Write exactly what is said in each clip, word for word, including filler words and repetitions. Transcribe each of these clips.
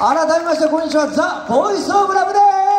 改めましてこんにちは、ザ・ボイスオブラブです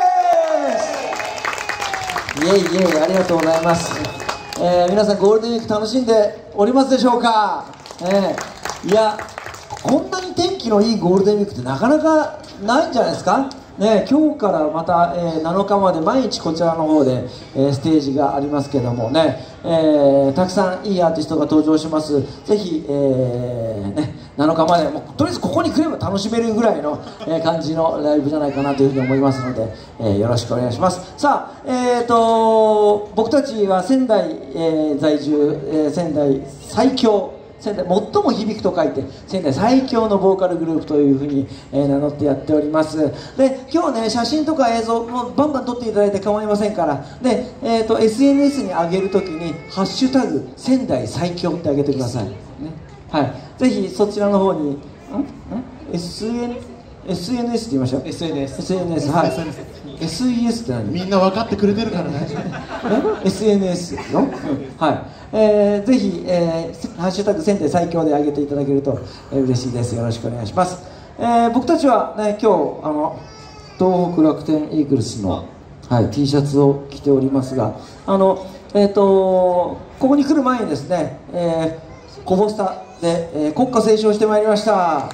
。イエイイエイ、ありがとうございます。えー、皆さんゴールデンウィーク楽しんでおりますでしょうか。えー、いや、こんなに天気のいいゴールデンウィークってなかなかないんじゃないですかね。今日からまた、えー、なのかまで毎日こちらの方で、えー、ステージがありますけどもね、えー、たくさんいいアーティストが登場します。ぜひ、えーね、なのかまでもうとりあえずここに来れば楽しめるぐらいの、えー、感じのライブじゃないかなというふうに思いますので、えー、よろしくお願いします。さあ、えーと僕たちは仙台、えー、在住、えー、仙台最強、仙台最も響くと書いて仙台最強のボーカルグループというふうに、えー、名乗ってやっております。で今日ね、写真とか映像もバンバン撮っていただいて構いませんから、で、えー、と エスエヌエス に上げるときに「ハッシュタグ仙台最強」って上げてください、ね。はい、ぜひそちらの方にんん エスエヌエスエヌエス って言いましょう。 エスエヌエス エスエヌエス はい エスイーエス って何？みんな分かってくれてるからね。エスエヌエス よ、うん、はい、えー、ぜひ、えー、ハッシュタグ仙台最強で上げていただけると、えー、嬉しいです。よろしくお願いします。えー、僕たちはね、今日あの東北楽天イーグルスの、はい、T シャツを着ておりますが、あのえっ、ー、とここに来る前にですね、えー、コボスタで、えー、国歌斉唱してまいりました。はい、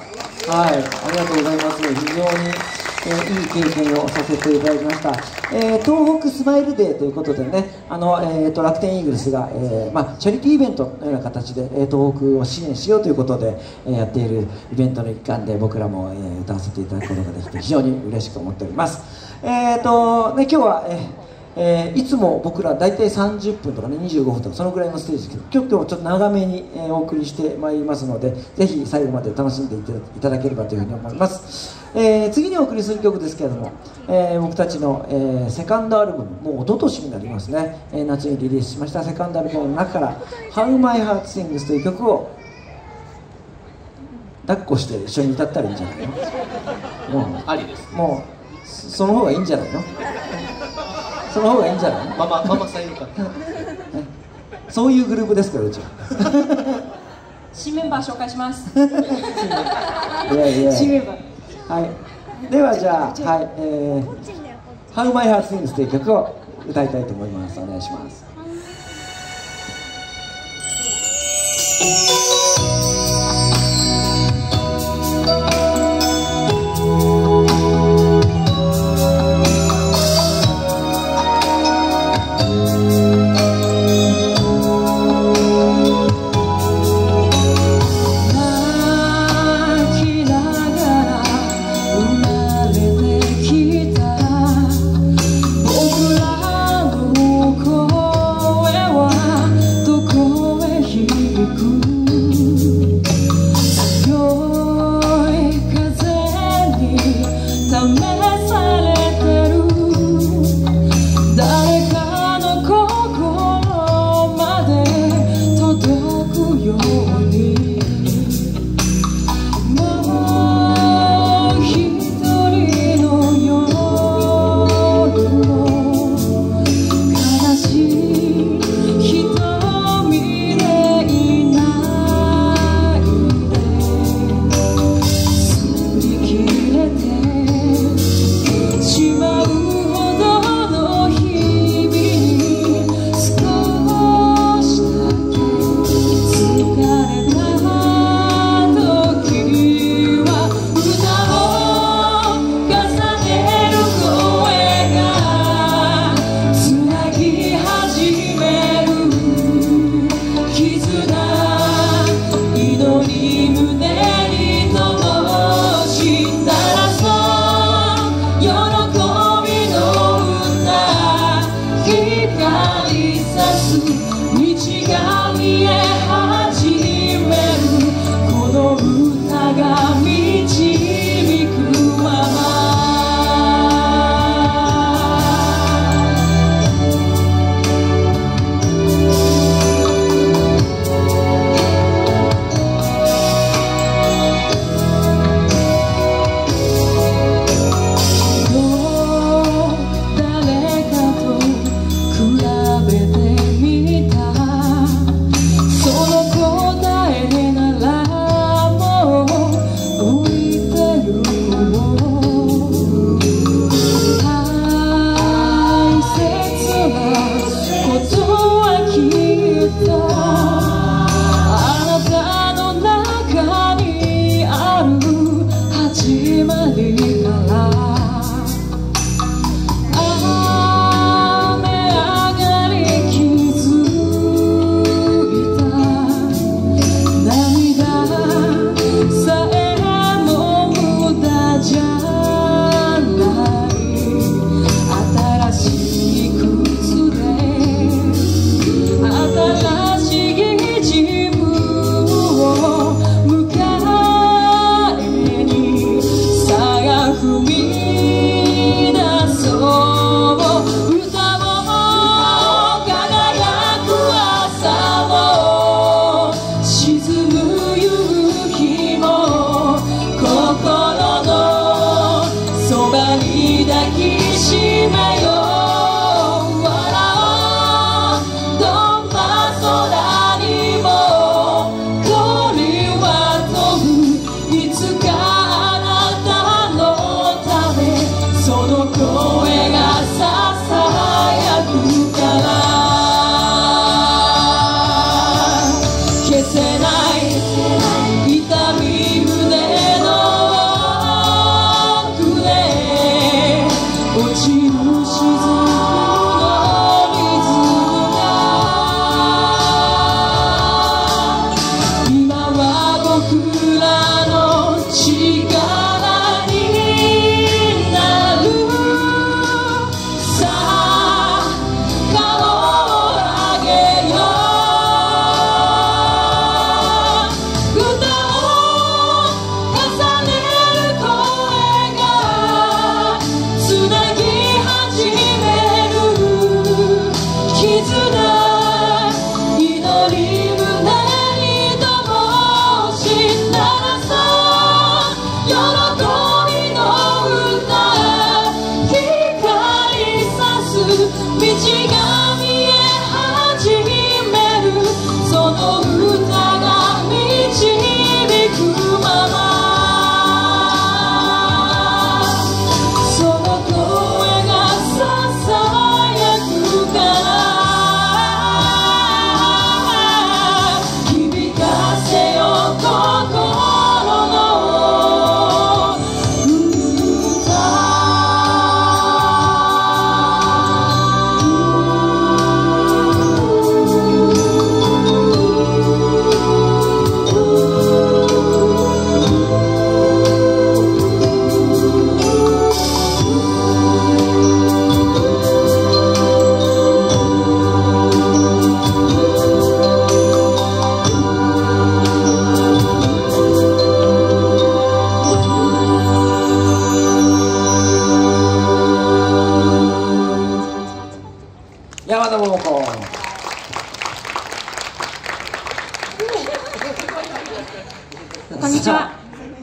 ありがとうございます。非常に、えー、いい経験をさせていただきました。えー、東北スマイルデーということでね、あの、えー、と楽天イーグルスが、えーまあ、チャリティーイベントのような形で、えー、東北を支援しようということで、えー、やっているイベントの一環で僕らも、えー、歌わせていただくことができて非常に嬉しく思っております。えーとね、今日は、えーえー、いつも僕ら大体さんじゅっぷんとかねにじゅうごふんとかそのぐらいのステージですけど、今日今日ちょっと長めに、えー、お送りしてまいりますので、ぜひ最後まで楽しんでいただければというふうに思います。えー、次にお送りする曲ですけれども、えー、僕たちの、えー、セカンドアルバム、もう一昨年になりますね、えー、夏にリリースしましたセカンドアルバムの中から「How My Heart Sings」という曲を抱っこして一緒に歌ったらいいんじゃないの？もうありです。 もうその方がいいんじゃないの？その方がいいんじゃないの？ ママママさんいるから。 そういうグループですからうちは。 新メンバー紹介します。 いやいや。 新メンバー。 はい。ではじゃあ、はい、えー、How My Heart Sings という曲を歌いたいと思います。お願いします。 「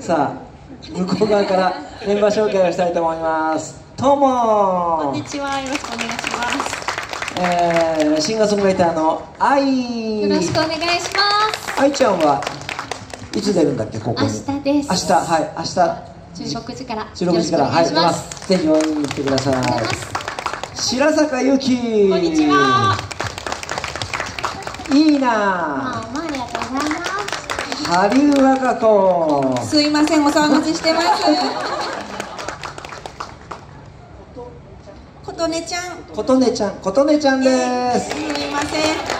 さあ向こう側からメンバー紹介をしたいと思います。どうもこんにちは、よろしくお願いします。 えー、シンガーソングライターの愛。 よろしくお願いします。 愛ちゃんはいつ出るんだっけ、ここに。 明日です。 明日、はい、明日じゅうろくじからじゅうろくじから、はい、出ます。ぜひ応援に来てください。白坂由紀。 こんにちは。 いいな。 ありがとうございます。 羽生和歌子。 すいません、お騒がせしてます。琴音ちゃん。 琴音ちゃん、琴音ちゃんです。 すいません。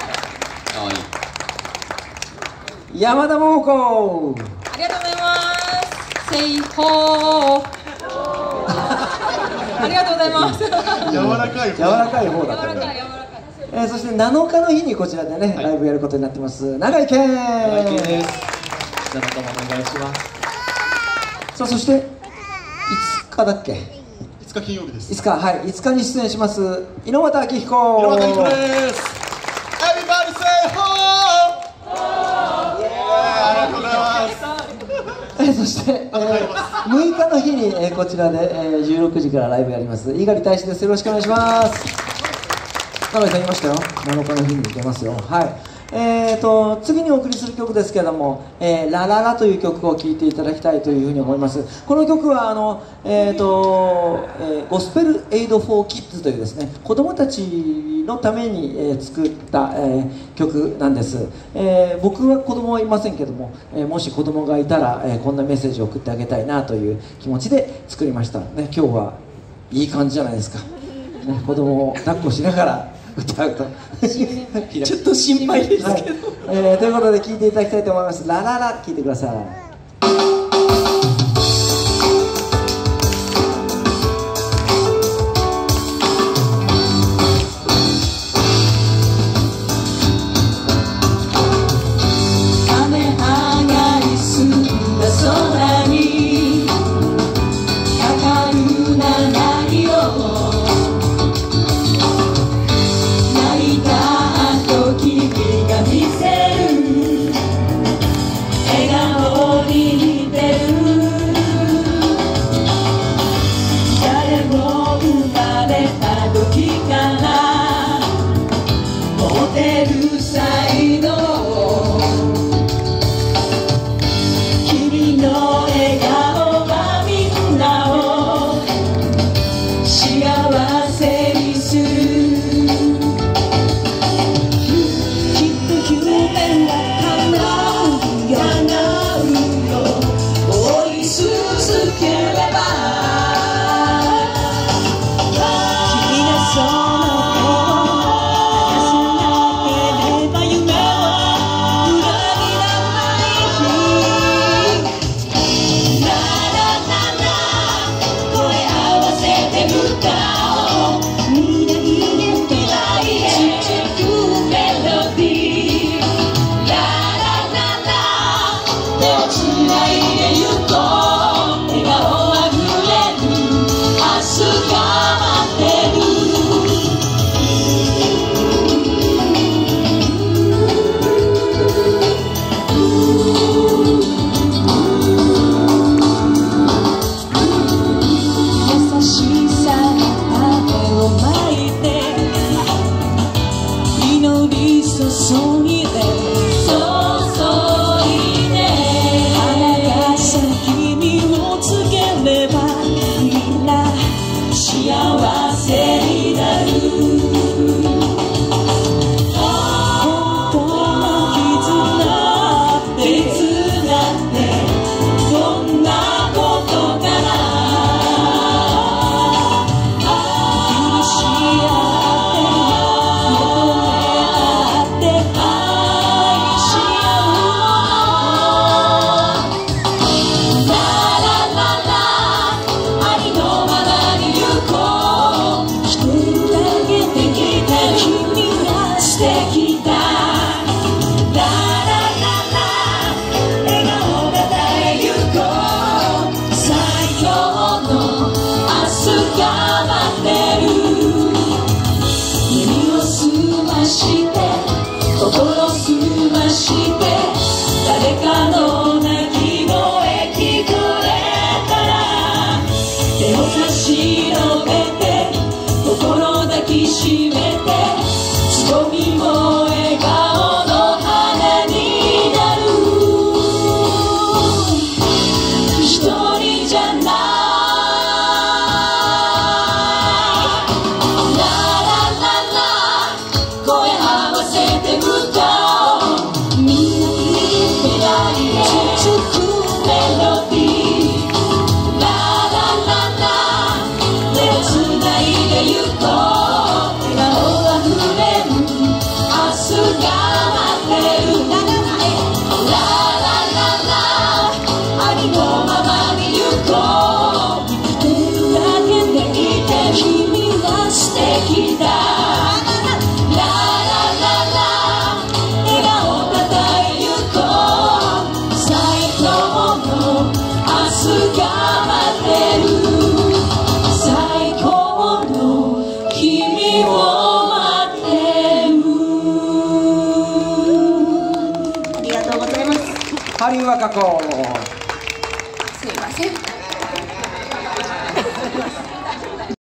山田桃子。 ありがとうございます。セイホー。ありがとうございます。 柔らかい柔らかい方だったね。 柔らかい、柔らかい。 えー、そしてなのかの日にこちらでね、はい、ライブやることになってます。永井健。 永井健です。じゃあ、またお願いします。 さあ、そしていつかだっけ。 いつか金曜日です。 いつか、はい、いつかに出演します猪俣明彦。 猪俣明彦です。Everybody say home。ありがとうございます。 えー、そして、えー、むいかの日に、えー、こちらで、えー、じゅうろくじからライブやります。猪狩大使です。よろしくお願いします。永井さん言いましたよ。なのかの日に出ますよ。はい。えーと次にお送りする曲ですけれども、えー、ラララという曲を聴いていただきたいというふうに思います。この曲はあの、えーとえー、ゴスペルエイドフォーキッズというですね、子どもたちのために、えー、作った、えー、曲なんです。えー、僕は子供はいませんけども、えー、もし子供がいたら、えー、こんなメッセージを送ってあげたいなという気持ちで作りました、ね、今日はいい感じじゃないですか、ね、子供を抱っこしながら歌うとちょっと心配ですけど、はい、えー、ということで聴いていただきたいと思います。ラララ聴いてください。 笑顔かこう。